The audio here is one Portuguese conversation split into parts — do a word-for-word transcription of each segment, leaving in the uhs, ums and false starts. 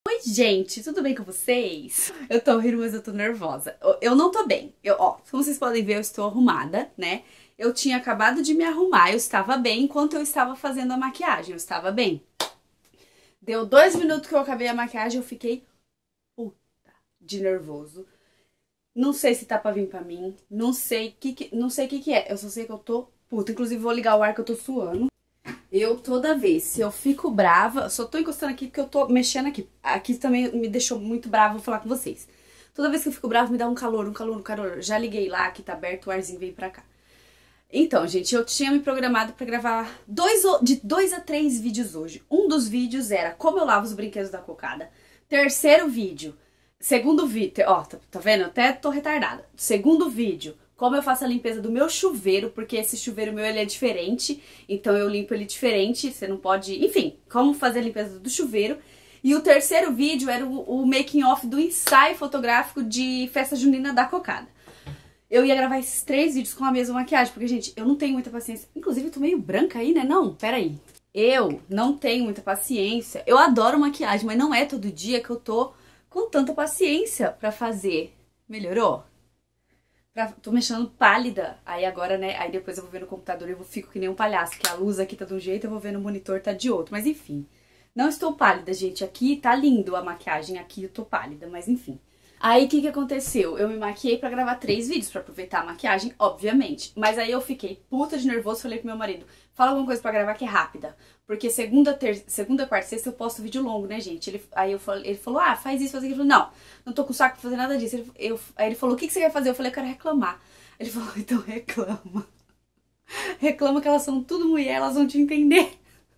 Oi, gente, tudo bem com vocês? Eu tô rindo, mas eu tô nervosa. Eu, eu não tô bem. Eu, ó, como vocês podem ver, eu estou arrumada, né? Eu tinha acabado de me arrumar, eu estava bem enquanto eu estava fazendo a maquiagem, eu estava bem. Deu dois minutos que eu acabei a maquiagem, eu fiquei puta de nervoso. Não sei se tá pra vir pra mim, não sei que, que, não sei o que que é, eu só sei que eu tô puta. Inclusive vou ligar o ar que eu tô suando. Eu, toda vez, se eu fico brava, só tô encostando aqui porque eu tô mexendo aqui. Aqui também me deixou muito brava, vou falar com vocês. Toda vez que eu fico brava, me dá um calor, um calor, um calor. Já liguei lá, aqui tá aberto, o arzinho veio pra cá. Então, gente, eu tinha me programado pra gravar dois, de dois a três vídeos hoje. Um dos vídeos era como eu lavo os brinquedos da cocada. Terceiro vídeo, segundo vídeo, ó, tá, tá vendo? Eu até tô retardada. Segundo vídeo, como eu faço a limpeza do meu chuveiro, porque esse chuveiro meu ele é diferente, então eu limpo ele diferente, você não pode... Enfim, como fazer a limpeza do chuveiro. E o terceiro vídeo era o, o making off do ensaio fotográfico de festa junina da cocada. Eu ia gravar esses três vídeos com a mesma maquiagem, porque, gente, eu não tenho muita paciência. Inclusive, eu tô meio branca aí, né? Não, peraí. Eu não tenho muita paciência. Eu adoro maquiagem, mas não é todo dia que eu tô com tanta paciência pra fazer. Melhorou? Pra, tô mexendo pálida, aí agora, né, aí depois eu vou ver no computador e eu fico que nem um palhaço, que a luz aqui tá de um jeito, eu vou ver no monitor tá de outro, mas enfim. Não estou pálida, gente, aqui tá lindo a maquiagem, aqui eu tô pálida, mas enfim. Aí o que que aconteceu? Eu me maquiei pra gravar três vídeos, pra aproveitar a maquiagem, obviamente. Mas aí eu fiquei puta de nervoso, falei pro meu marido, fala alguma coisa pra gravar que é rápida. Porque segunda, ter... segunda quarta, sexta eu posto vídeo longo, né, gente? Ele... Aí eu falei... ele falou, ah, faz isso, faz aquilo. Eu falei, não, não tô com saco pra fazer nada disso. Ele... Eu... Aí ele falou, o que que você quer fazer? Eu falei, eu quero reclamar. Ele falou, então reclama. Reclama que elas são tudo mulher, elas vão te entender.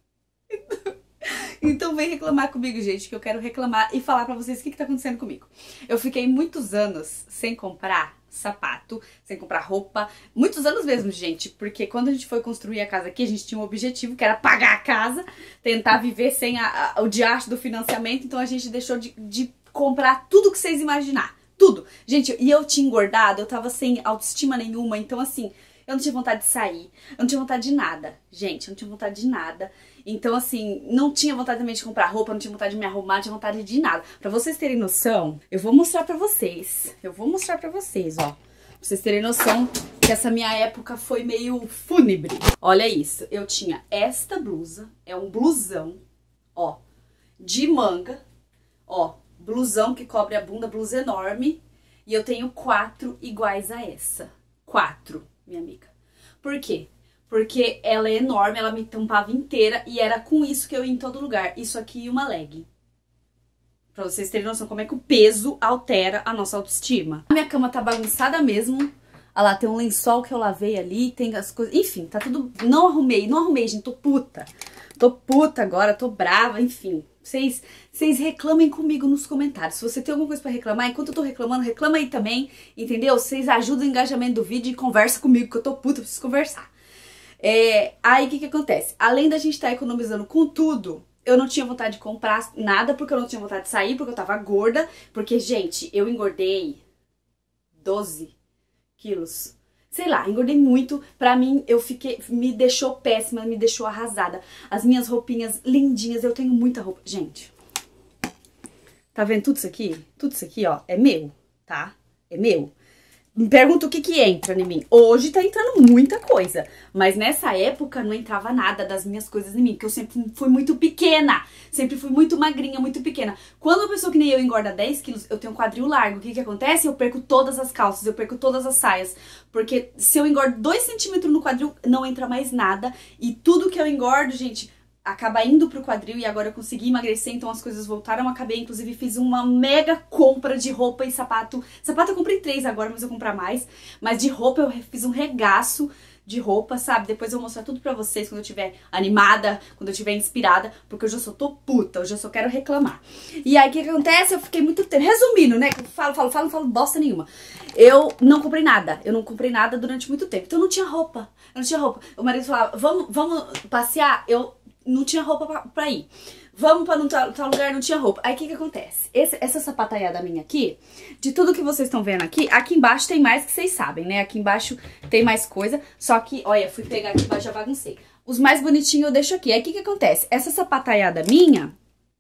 Então vem reclamar comigo, gente, que eu quero reclamar e falar pra vocês o que que tá acontecendo comigo. Eu fiquei muitos anos sem comprar sapato, sem comprar roupa, muitos anos mesmo, gente, porque quando a gente foi construir a casa aqui, a gente tinha um objetivo, que era pagar a casa, tentar viver sem a, a, o diacho do financiamento, então a gente deixou de, de comprar tudo que vocês imaginar, tudo. Gente, e eu tinha engordado, eu tava sem autoestima nenhuma, então assim... Eu não tinha vontade de sair, eu não tinha vontade de nada, gente, eu não tinha vontade de nada. Então, assim, não tinha vontade também de comprar roupa, não tinha vontade de me arrumar, não tinha vontade de nada. Pra vocês terem noção, eu vou mostrar pra vocês, eu vou mostrar pra vocês, ó. Pra vocês terem noção que essa minha época foi meio fúnebre. Olha isso, eu tinha esta blusa, é um blusão, ó, de manga, ó, blusão que cobre a bunda, blusa enorme. E eu tenho quatro iguais a essa, quatro. Minha amiga. Por quê? Porque ela é enorme, ela me tampava inteira e era com isso que eu ia em todo lugar. Isso aqui e uma leg. Pra vocês terem noção como é que o peso altera a nossa autoestima. A minha cama tá bagunçada mesmo. Olha lá, tem um lençol que eu lavei ali, tem as coisas... Enfim, tá tudo... Não arrumei, não arrumei, gente, tô puta. Tô puta agora, tô brava, enfim. Vocês, vocês reclamem comigo nos comentários. Se você tem alguma coisa pra reclamar, enquanto eu tô reclamando, reclama aí também, entendeu? Vocês ajudam o engajamento do vídeo e conversa comigo, que eu tô puta, preciso conversar. É, aí, o que que acontece? Além da gente estar tá economizando com tudo, eu não tinha vontade de comprar nada, porque eu não tinha vontade de sair, porque eu tava gorda. Porque, gente, eu engordei doze quilos. Sei lá, engordei muito, pra mim, eu fiquei, me deixou péssima, me deixou arrasada. As minhas roupinhas lindinhas, eu tenho muita roupa. Gente, tá vendo tudo isso aqui? Tudo isso aqui, ó, é meu, tá? É meu. Me pergunta o que que entra em mim. Hoje tá entrando muita coisa, mas nessa época não entrava nada das minhas coisas em mim, porque eu sempre fui muito pequena, sempre fui muito magrinha, muito pequena. Quando uma pessoa que nem eu engorda dez quilos, eu tenho um quadril largo, o que que acontece? Eu perco todas as calças, eu perco todas as saias, porque se eu engordo dois centímetros no quadril, não entra mais nada, e tudo que eu engordo, gente... acaba indo pro quadril e agora eu consegui emagrecer, então as coisas voltaram. Eu acabei, inclusive, fiz uma mega compra de roupa e sapato. Sapato eu comprei três agora, mas eu vou comprar mais. Mas de roupa eu fiz um regaço de roupa, sabe? Depois eu vou mostrar tudo pra vocês quando eu estiver animada, quando eu estiver inspirada, porque hoje eu só tô puta, hoje eu só quero reclamar. E aí, o que que acontece? Eu fiquei muito tempo... Resumindo, né? Eu falo, falo, falo, não falo bosta nenhuma. Eu não comprei nada. Eu não comprei nada durante muito tempo. Então eu não tinha roupa. Eu não tinha roupa. O marido falava, vamos, vamos passear? Eu... não tinha roupa pra, pra ir. Vamos pra tal, tal lugar, não tinha roupa. Aí o que que acontece? Esse, essa sapataiada minha aqui, de tudo que vocês estão vendo aqui, aqui embaixo tem mais que vocês sabem, né? Aqui embaixo tem mais coisa, só que, olha, fui pegar aqui embaixo, já baguncei. Os mais bonitinhos eu deixo aqui. Aí o que que acontece? Essa sapataiada minha,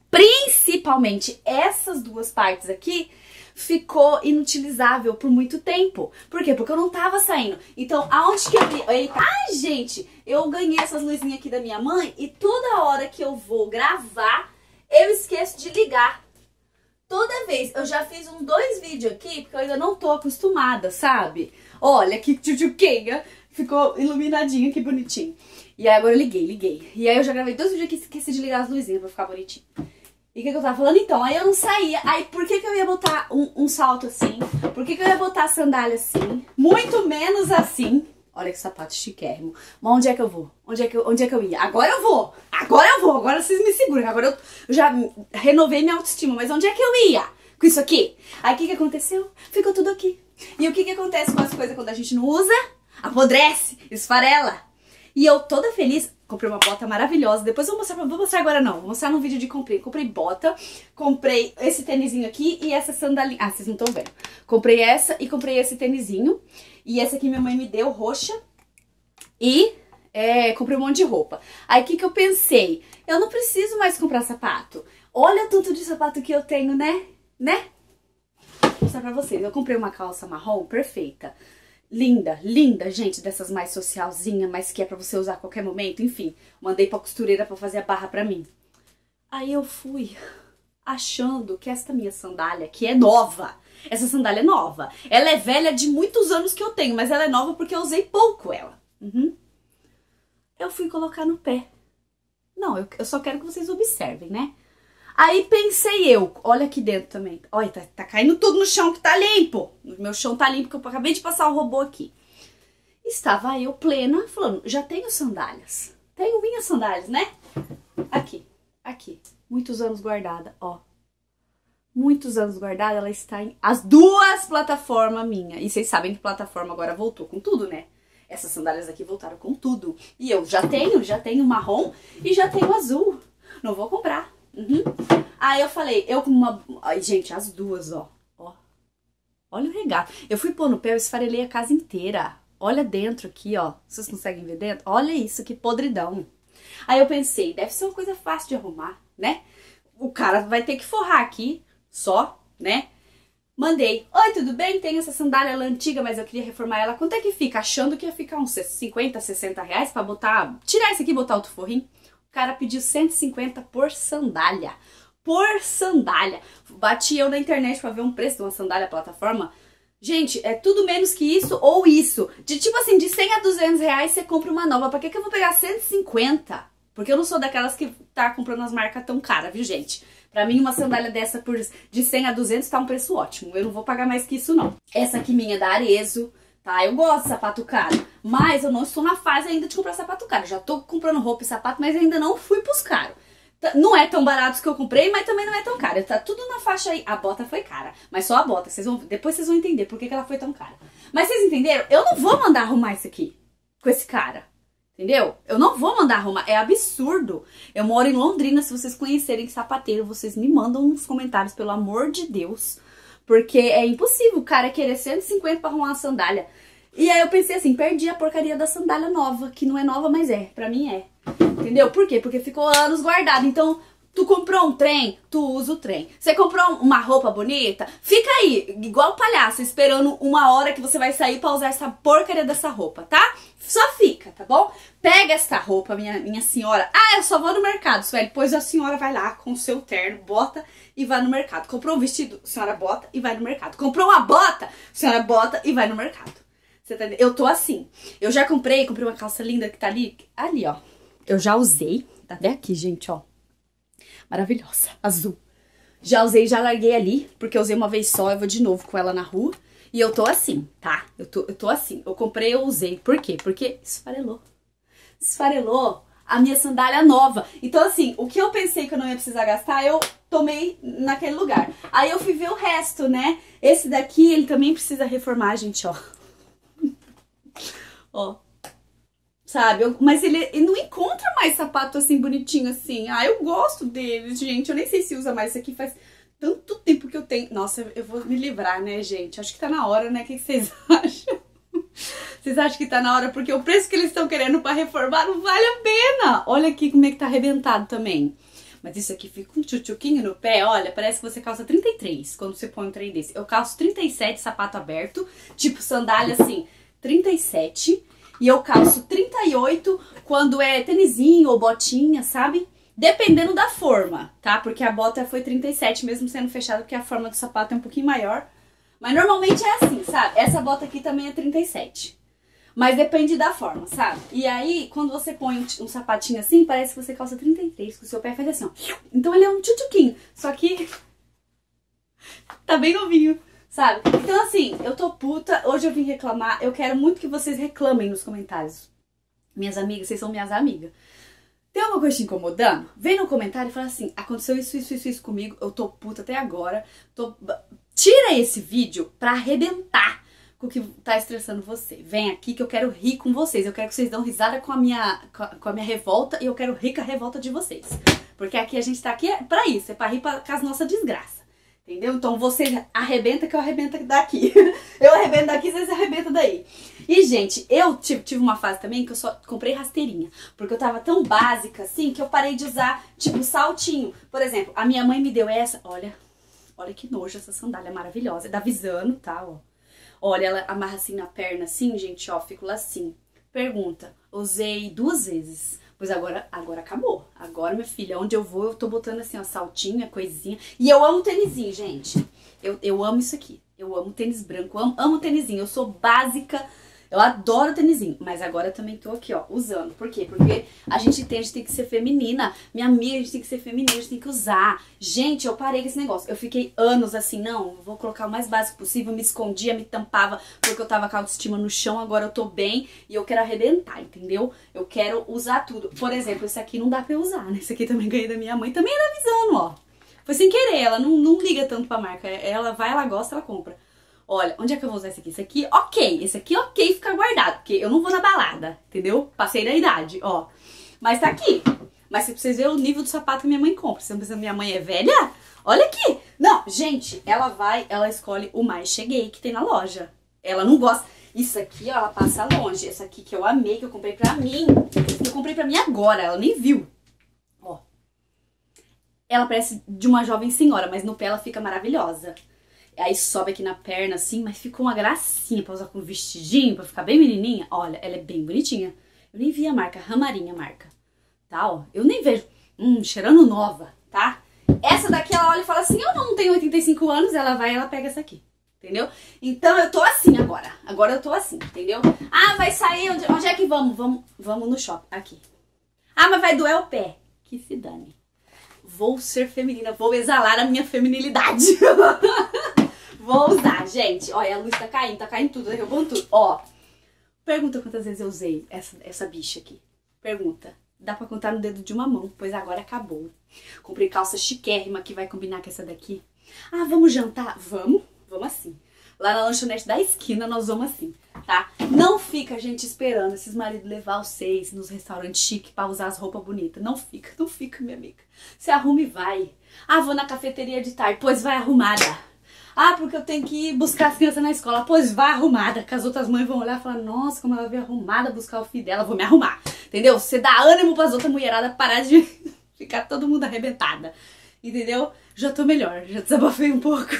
principalmente essas duas partes aqui, ficou inutilizável por muito tempo. Por quê? Porque eu não tava saindo. Então, aonde que eu ia... Eita, ai, gente, eu ganhei essas luzinhas aqui da minha mãe e toda hora que eu vou gravar, eu esqueço de ligar. Toda vez. Eu já fiz uns dois vídeos aqui, porque eu ainda não tô acostumada, sabe? Olha que tchutchuquinha. Ficou iluminadinho, que bonitinho. E aí agora eu liguei, liguei. E aí eu já gravei dois vídeos aqui e esqueci de ligar as luzinhas pra ficar bonitinho. E o que, que eu tava falando então? Aí eu não saía. Aí por que, que eu ia botar um, um salto assim? Por que, que eu ia botar a sandália assim? Muito menos assim. Olha que sapato chiquérrimo. Mas onde é que eu vou? Onde é que eu, onde é que eu ia? Agora eu vou! Agora eu vou! Agora vocês me seguram. Agora eu, eu já renovei minha autoestima. Mas onde é que eu ia com isso aqui? Aí o que, que aconteceu? Ficou tudo aqui. E o que, que acontece com as coisas quando a gente não usa? Apodrece, esfarela. E eu toda feliz, comprei uma bota maravilhosa. Depois eu vou mostrar, vou mostrar agora não, vou mostrar no vídeo de comprei. Comprei bota, comprei esse tênisinho aqui e essa sandalinha. Ah, vocês não estão vendo. Comprei essa e comprei esse tênisinho. E essa aqui minha mãe me deu, roxa. E é, comprei um monte de roupa. Aí o que, que eu pensei? Eu não preciso mais comprar sapato. Olha o tanto de sapato que eu tenho, né? Né? Vou mostrar pra vocês. Eu comprei uma calça marrom perfeita. Linda, linda, gente, dessas mais socialzinha, mas que é pra você usar a qualquer momento, enfim. Mandei pra costureira pra fazer a barra pra mim. Aí eu fui achando que esta minha sandália, que é nova, essa sandália é nova. Ela é velha de muitos anos que eu tenho, mas ela é nova porque eu usei pouco ela. Uhum. Eu fui colocar no pé. Não, eu, eu só quero que vocês observem, né? Aí pensei eu, olha aqui dentro também, olha, tá, tá caindo tudo no chão que tá limpo. Meu chão tá limpo, porque eu acabei de passar o robô aqui. Estava eu plena, falando, já tenho sandálias. Tenho minhas sandálias, né? Aqui, aqui, muitos anos guardada, ó. Muitos anos guardada, ela está em as duas plataformas minhas. E vocês sabem que plataforma agora voltou com tudo, né? Essas sandálias aqui voltaram com tudo. E eu já tenho, já tenho marrom e já tenho azul. Não vou comprar. Uhum. Aí eu falei, eu com uma... Ai, gente, as duas, ó. Ó. Olha o regato. Eu fui pôr no pé, eu esfarelei a casa inteira. Olha dentro aqui, ó. Vocês conseguem ver dentro? Olha isso, que podridão. Aí eu pensei, deve ser uma coisa fácil de arrumar, né? O cara vai ter que forrar aqui, só, né? Mandei. Oi, tudo bem? Tenho essa sandália, ela é antiga, mas eu queria reformar ela. Quanto é que fica? Achando que ia ficar uns cinquenta, sessenta reais pra botar... Tirar esse aqui e botar outro forrinho. O cara pediu cento e cinquenta por sandália. Por sandália. Bati eu na internet pra ver um preço de uma sandália plataforma. Gente, é tudo menos que isso ou isso. De tipo assim, de cem a duzentos reais você compra uma nova. Pra que que eu vou pegar cento e cinquenta? Porque eu não sou daquelas que tá comprando as marcas tão caras, viu, gente? Pra mim, uma sandália dessa por de cem a duzentos tá um preço ótimo. Eu não vou pagar mais que isso, não. Essa aqui minha é da Arezzo. Tá, eu gosto de sapato caro, mas eu não estou na fase ainda de comprar sapato caro. Já tô comprando roupa e sapato, mas ainda não fui pros caros. Não é tão barato que eu comprei, mas também não é tão caro. Tá tudo na faixa aí. A bota foi cara, mas só a bota. Vocês vão, depois vocês vão entender por que que ela foi tão cara. Mas vocês entenderam? Eu não vou mandar arrumar isso aqui com esse cara. Entendeu? Eu não vou mandar arrumar. É absurdo. Eu moro em Londrina. Se vocês conhecerem sapateiro, vocês me mandam nos comentários, pelo amor de Deus. Porque é impossível o cara querer cento e cinquenta pra arrumar uma sandália. E aí eu pensei assim, perdi a porcaria da sandália nova, que não é nova, mas é. Pra mim é. Entendeu? Por quê? Porque ficou anos guardado. Então, tu comprou um trem, tu usa o trem. Você comprou uma roupa bonita, fica aí, igual palhaço, esperando uma hora que você vai sair pra usar essa porcaria dessa roupa, tá? Só fica, tá bom? Pega essa roupa, minha, minha senhora. Ah, eu só vou no mercado, Sueli. Depois a senhora vai lá com o seu terno, bota e vai no mercado. Comprou um vestido, a senhora bota e vai no mercado. Comprou uma bota, a senhora bota e vai no mercado. Você tá entendendo? Eu tô assim. Eu já comprei, comprei uma calça linda que tá ali, ali, ó. Eu já usei, tá até aqui, gente, ó. Maravilhosa, azul. Já usei, já larguei ali, porque eu usei uma vez só, eu vou de novo com ela na rua. E eu tô assim, tá? Eu tô, eu tô assim. Eu comprei, eu usei. Por quê? Porque esfarelou. Esfarelou a minha sandália nova. Então, assim, o que eu pensei que eu não ia precisar gastar, eu tomei naquele lugar. Aí eu fui ver o resto, né? Esse daqui, ele também precisa reformar, gente, ó. Ó. Sabe? Eu, mas ele, ele não encontra mais sapato assim, bonitinho assim. Ah, eu gosto deles, gente. Eu nem sei se usa mais. Isso aqui faz tanto tempo que eu tenho. Nossa, eu vou me livrar, né, gente? Acho que tá na hora, né? O que vocês acham? Vocês acham que tá na hora? Porque o preço que eles estão querendo pra reformar não vale a pena. Olha aqui como é que tá arrebentado também. Mas isso aqui fica um tchutchuquinho no pé, olha, parece que você calça trinta e três quando você põe um trem desse. Eu calço trinta e sete, sapato aberto, tipo sandália assim, trinta e sete. E eu calço trinta e oito quando é tênisinho ou botinha, sabe? Dependendo da forma, tá? Porque a bota foi trinta e sete mesmo sendo fechada, porque a forma do sapato é um pouquinho maior. Mas normalmente é assim, sabe? Essa bota aqui também é trinta e sete. Mas depende da forma, sabe? E aí, quando você põe um, um sapatinho assim, parece que você calça trinta e três, que o seu pé faz assim, ó. Então ele é um tchutchuquinho, só que tá bem novinho, sabe? Então assim, eu tô puta, hoje eu vim reclamar, eu quero muito que vocês reclamem nos comentários. Minhas amigas, vocês são minhas amigas. Tem alguma coisa te incomodando? Vem no comentário e fala assim, aconteceu isso, isso, isso, isso comigo, eu tô puta até agora, tô... Tira esse vídeo pra arrebentar com o que tá estressando você. Vem aqui que eu quero rir com vocês. Eu quero que vocês dão risada com a minha, com a minha revolta e eu quero rir com a revolta de vocês. Porque aqui a gente tá aqui pra isso, é pra rir pra, com as nossas desgraças. Entendeu? Então você arrebenta que eu arrebento daqui. Eu arrebento daqui, vocês arrebentam daí. E, gente, eu tive, tive uma fase também que eu só comprei rasteirinha. Porque eu tava tão básica assim que eu parei de usar, tipo, saltinho. Por exemplo, a minha mãe me deu essa, olha, olha que nojo essa sandália maravilhosa. É da Visano, tá, ó. Olha, ela amarra assim na perna, assim, gente, ó, fico lá assim. Pergunta, usei duas vezes, pois agora, agora acabou. Agora, minha filha, onde eu vou, eu tô botando assim, ó, saltinho, coisinha. E eu amo tênisinho, gente. Eu, eu amo isso aqui. Eu amo tênis branco, amo, amo tênisinho. Eu sou básica, eu adoro tênisinho. Mas agora eu também tô aqui, ó, usando. Por quê? Porque a gente tem, a gente tem que ser feminina. Minha amiga, a gente tem que ser feminina, a gente tem que usar. Gente, eu parei com esse negócio. Eu fiquei anos assim, não, vou colocar o mais básico possível. Me escondia, me tampava, porque eu tava com a autoestima no chão. Agora eu tô bem e eu quero arrebentar, entendeu? Eu quero usar tudo. Por exemplo, esse aqui não dá pra eu usar, né? Esse aqui também ganhei da minha mãe. Também é da Visano, ó. Foi sem querer, ela não, não liga tanto pra marca. Ela vai, ela gosta, ela compra. Olha, onde é que eu vou usar esse aqui? Esse aqui, ok. Esse aqui, ok, fica guardado. Porque eu não vou na balada, entendeu? Passei da idade, ó. Mas tá aqui. Mas se vocês verem o nível do sapato que minha mãe compra. Você não pensa que minha mãe é velha? Olha aqui. Não, gente, ela vai, ela escolhe o mais cheguei que tem na loja. Ela não gosta. Isso aqui, ó, ela passa longe. Essa aqui que eu amei, que eu comprei pra mim. Eu comprei pra mim agora, ela nem viu. Ó. Ela parece de uma jovem senhora, mas no pé ela fica maravilhosa. Aí sobe aqui na perna assim, mas ficou uma gracinha pra usar com vestidinho, pra ficar bem menininha. Olha, ela é bem bonitinha. Eu nem vi a marca, Ramarinha a marca. Tá, ó. Eu nem vejo. Hum, cheirando nova, tá? Essa daqui ela olha e fala assim, eu não tenho oitenta e cinco anos, ela vai e ela pega essa aqui. Entendeu? Então eu tô assim agora. Agora eu tô assim, entendeu? Ah, vai sair, onde, onde é que vamos? Vamos? Vamos no shopping, aqui. Ah, mas vai doer o pé. Que se dane. Vou ser feminina, vou exalar a minha feminilidade. Vou usar, gente. Olha, a luz tá caindo, tá caindo tudo, derrubando tudo. Ó, pergunta quantas vezes eu usei essa, essa bicha aqui. Pergunta. Dá pra contar no dedo de uma mão, pois agora acabou. Comprei calça chiquérrima que vai combinar com essa daqui. Ah, vamos jantar? Vamos? Vamos assim. Lá na lanchonete da esquina nós vamos assim, tá? Não fica a gente esperando esses maridos levar vocês nos restaurantes chiques pra usar as roupas bonitas. Não fica, não fica, minha amiga. Você arruma e vai. Ah, vou na cafeteria de tarde. Pois vai arrumada. Ah, porque eu tenho que ir buscar as crianças na escola. Pois vai arrumada. Que as outras mães vão olhar e falar, nossa, como ela veio arrumada buscar o filho dela. Vou me arrumar. Entendeu? Você dá ânimo pras outras mulheradas parar de ficar todo mundo arrebentada. Entendeu? Já tô melhor. Já desabafei um pouco.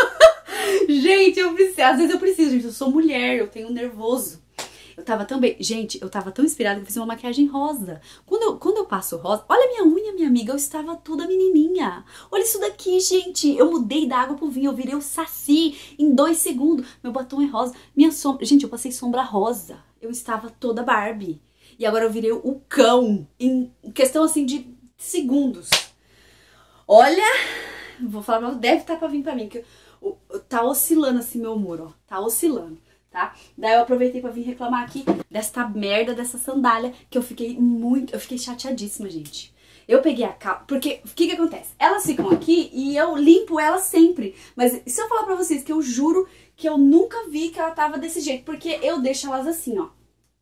Gente, eu preciso. Às vezes eu preciso, gente. Eu sou mulher, eu tenho nervoso. Eu tava tão bem... Gente, eu tava tão inspirada que eu fiz uma maquiagem rosa. Quando eu, quando eu passo rosa... Olha a minha unha, minha amiga. Eu estava toda menininha. Olha isso daqui, gente. Eu mudei da água pro vinho. Eu virei o Saci em dois segundos. Meu batom é rosa. Minha sombra... Gente, eu passei sombra rosa. Eu estava toda Barbie. E agora eu virei o cão. Em questão, assim, de segundos. Olha... Vou falar, mas deve estar pra vir pra mim. Que eu, tá oscilando assim meu humor, ó. Tá oscilando. Tá? Daí eu aproveitei pra vir reclamar aqui desta merda, dessa sandália, que eu fiquei muito, eu fiquei chateadíssima, gente. Eu peguei a calça, porque o que que acontece? Elas ficam aqui e eu limpo elas sempre. Mas se eu falar pra vocês que eu juro que eu nunca vi que ela tava desse jeito, porque eu deixo elas assim, ó.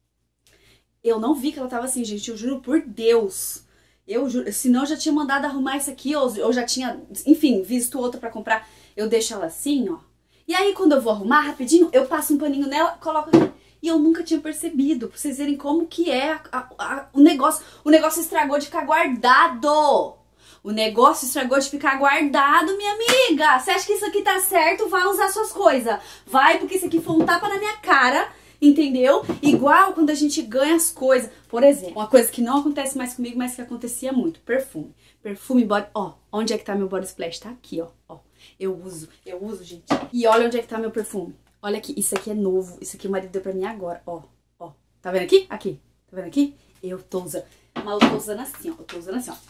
Eu não vi que ela tava assim, gente, eu juro por Deus. Eu juro, senão eu já tinha mandado arrumar isso aqui, ou eu já tinha, enfim, visto outra pra comprar. Eu deixo ela assim, ó. E aí, quando eu vou arrumar rapidinho, eu passo um paninho nela, coloco aqui. E eu nunca tinha percebido, pra vocês verem como que é a, a, a, o negócio. O negócio estragou de ficar guardado. O negócio estragou de ficar guardado, minha amiga. Você acha que isso aqui tá certo? Vai usar suas coisas. Vai, porque isso aqui foi um tapa na minha cara, entendeu? Igual quando a gente ganha as coisas. Por exemplo, uma coisa que não acontece mais comigo, mas que acontecia muito. Perfume. Perfume, body... Ó, onde é que tá meu body splash? Tá aqui, ó. Ó, eu uso. Eu uso, gente. E olha onde é que tá meu perfume. Olha aqui. Isso aqui é novo. Isso aqui o marido deu pra mim agora. Ó, ó. Tá vendo aqui? Aqui. Tá vendo aqui? Eu tô usando. Mas eu tô usando assim, ó. Eu tô usando assim, ó.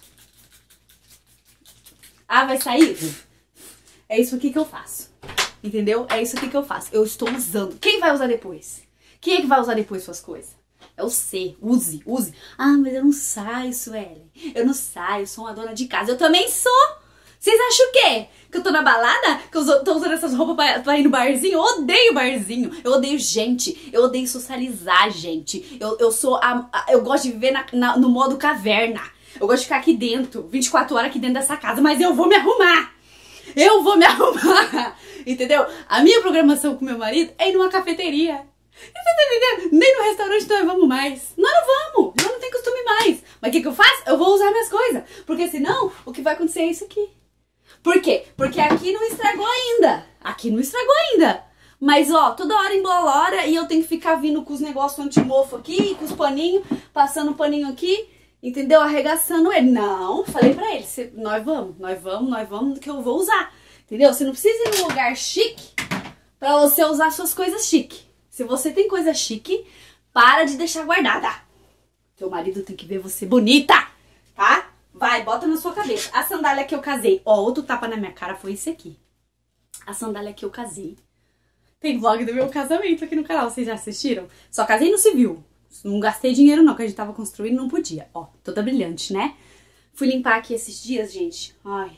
Ah, vai sair? É isso aqui que eu faço. Entendeu? É isso aqui que eu faço. Eu estou usando. Quem vai usar depois? Quem é que vai usar depois suas coisas? É você. Use, use. Ah, mas eu não saio, Suelen. Eu não saio, eu sou uma dona de casa. Eu também sou. Vocês acham o quê? Que eu tô na balada? Que eu tô usando essas roupas pra, pra ir no barzinho? Eu odeio barzinho. Eu odeio gente. Eu odeio socializar, gente. Eu, eu sou a, a, eu gosto de viver na, na, no modo caverna. Eu gosto de ficar aqui dentro, vinte e quatro horas aqui dentro dessa casa. Mas eu vou me arrumar. Eu vou me arrumar. Entendeu? A minha programação com meu marido é ir numa cafeteria. Você tá entendendo? Nem no restaurante nós vamos mais. Nós não vamos. Nós não tem costume mais. Mas o que, que eu faço? Eu vou usar minhas coisas. Porque senão, o que vai acontecer é isso aqui. Por quê? Porque aqui não estragou ainda. Aqui não estragou ainda. Mas, ó, toda hora embolora e eu tenho que ficar vindo com os negócios anti-mofo aqui, com os paninhos, passando o paninho aqui, entendeu? Arregaçando ele. Não, falei pra ele, cê, nós vamos, nós vamos, nós vamos, que eu vou usar. Entendeu? Você não precisa ir num lugar chique pra você usar suas coisas chique. Se você tem coisa chique, para de deixar guardada. Teu marido tem que ver você bonita, tá? Vai, bota na sua cabeça. A sandália que eu casei. Ó, outro tapa na minha cara foi esse aqui. A sandália que eu casei. Tem vlog do meu casamento aqui no canal. Vocês já assistiram? Só casei no civil. Não gastei dinheiro não, que a gente tava construindo, não podia. Ó, toda brilhante, né? Fui limpar aqui esses dias, gente. Ai,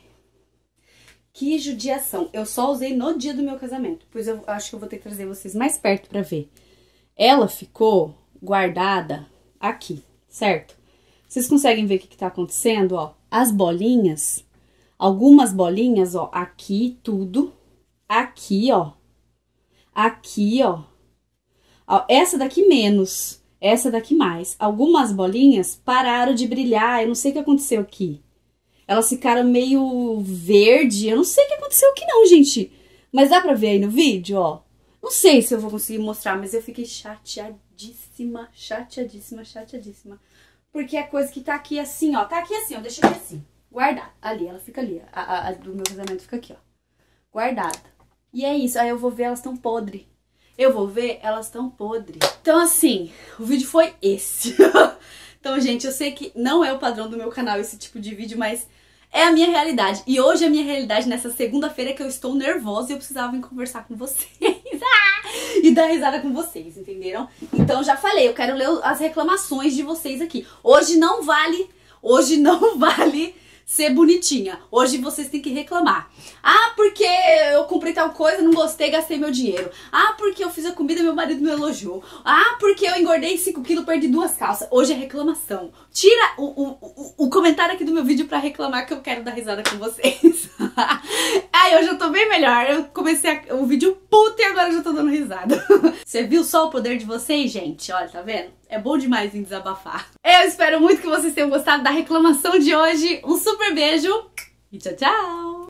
que judiação. Eu só usei no dia do meu casamento. Pois eu acho que eu vou ter que trazer vocês mais perto pra ver. Ela ficou guardada aqui, certo? Vocês conseguem ver o que, que tá acontecendo, ó? As bolinhas, algumas bolinhas, ó, aqui, tudo. Aqui, ó. Aqui, ó. Ó, essa daqui menos, essa daqui mais. Algumas bolinhas pararam de brilhar, eu não sei o que aconteceu aqui. Elas ficaram meio verde, eu não sei o que aconteceu aqui não, gente. Mas dá pra ver aí no vídeo, ó. Não sei se eu vou conseguir mostrar, mas eu fiquei chateadíssima, chateadíssima, chateadíssima. Porque é coisa que tá aqui assim, ó. Tá aqui assim, ó. Deixa aqui assim. Guardada. Ali, ela fica ali. A, a, a do meu casamento fica aqui, ó. Guardada. E é isso. Aí eu vou ver, elas tão podre. Eu vou ver, elas tão podre. Então, assim, o vídeo foi esse. Então, gente, eu sei que não é o padrão do meu canal esse tipo de vídeo, mas é a minha realidade. E hoje é a minha realidade nessa segunda-feira que eu estou nervosa e eu precisava vir conversar com vocês. E dar risada com vocês, entenderam? Então já falei, eu quero ler as reclamações de vocês aqui. Hoje não vale, hoje não vale ser bonitinha. Hoje vocês têm que reclamar. Ah, porque eu comprei tal coisa, não gostei, gastei meu dinheiro. Ah, porque eu fiz a comida e meu marido me elogiou. Ah, porque eu engordei cinco quilos, perdi duas calças. Hoje é reclamação. Tira o, o, o, o comentário aqui do meu vídeo pra reclamar que eu quero dar risada com vocês. Ai, hoje eu tô bem melhor. Eu comecei a, o vídeo puto e agora eu já tô dando risada. Você viu só o poder de vocês, gente? Olha, tá vendo? É bom demais em desabafar. Eu espero muito que vocês tenham gostado da reclamação de hoje. Um super beijo e tchau, tchau!